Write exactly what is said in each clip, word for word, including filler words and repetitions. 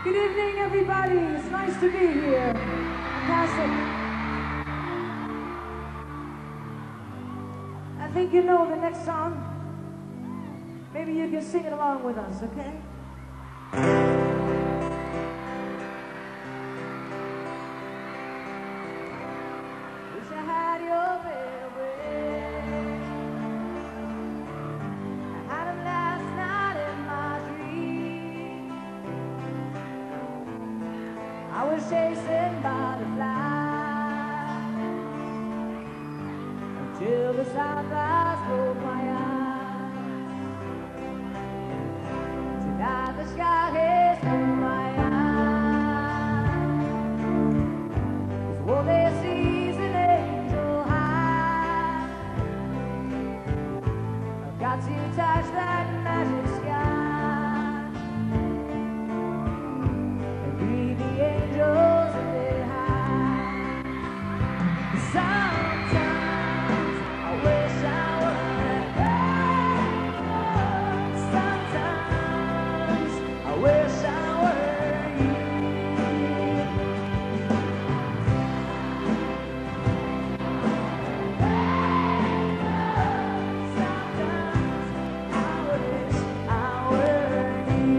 Good evening, everybody. It's nice to be here. Fantastic. I think you know the next song. Maybe you can sing it along with us, okay? Wish I had your way. I had him last night in my dream. I was chasing butterflies until the sunrise broke my eyes. Tonight the sky has through my eyes. It's what they sees an angel high. I've got to touch that magic sky and read the angels in their high. Sometimes I wish I were sometimes I wish I were you. Sometimes I wish I were you.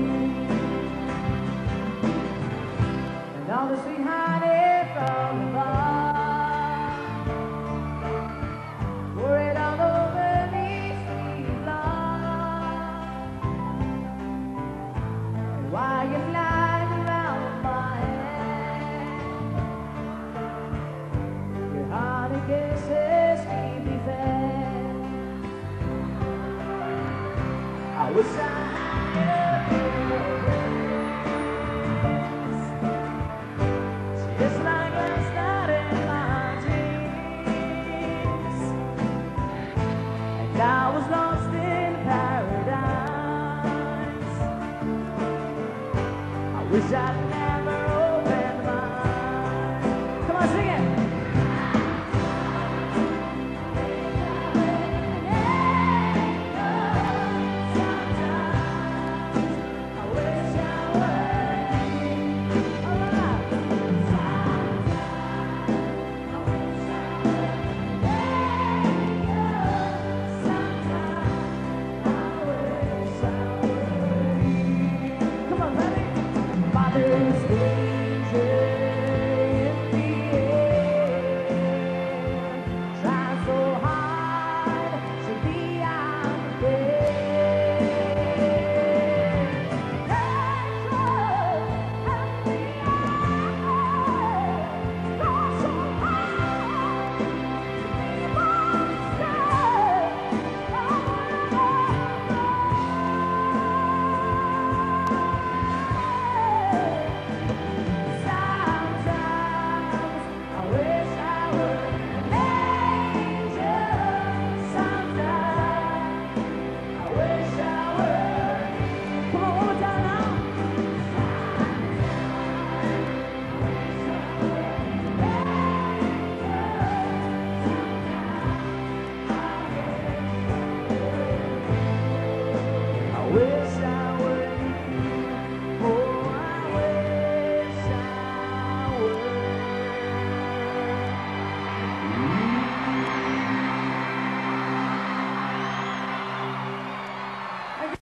And all the sweet honey from the bar, pour it all over me, sweet love. And while you're flying around my head, your honey kisses keep me fed. I wish I had your grace, just like last night in my dreams. And I was lost in paradise. I wish I'd never opened my eyes. Come on, sing it. Sometimes I wish I were you. All right. Sometimes I wish I were you. Sometimes I wish I were you. Come on, ready? Father's Day.